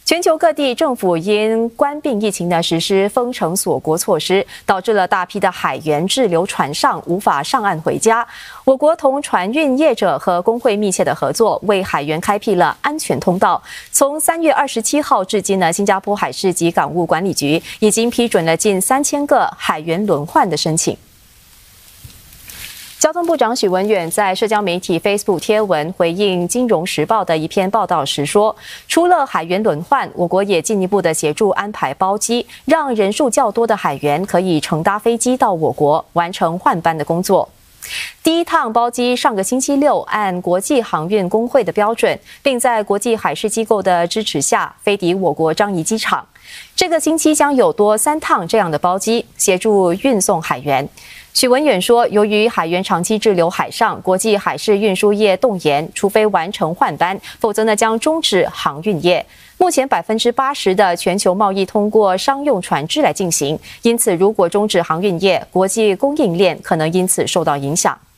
全球各地政府因冠病疫情的实施封城锁国措施，导致了大批的海员滞留船上，无法上岸回家。我国同船运业者和工会密切的合作，为海员开辟了安全通道。从3月27号至今呢，新加坡海事及港务管理局已经批准了近3000个海员轮换的申请。交通部长许文远在社交媒体 Facebook 贴文回应《金融时报》的一篇报道时说，除了海员轮换，我国也进一步的协助安排包机，让人数较多的海员可以乘搭飞机到我国完成换班的工作。第一趟包机上个星期六按国际航运工会的标准，并在国际海事机构的支持下飞抵我国樟宜机场。这个星期将有多3趟这样的包机协助运送海员。许文远说，由于海员长期滞留海上，国际海事运输业动延，除非完成换班，否则呢将终止航运业。目前80%的全球贸易通过商用船只来进行，因此如果终止航运业，国际供应链可能因此受到影响。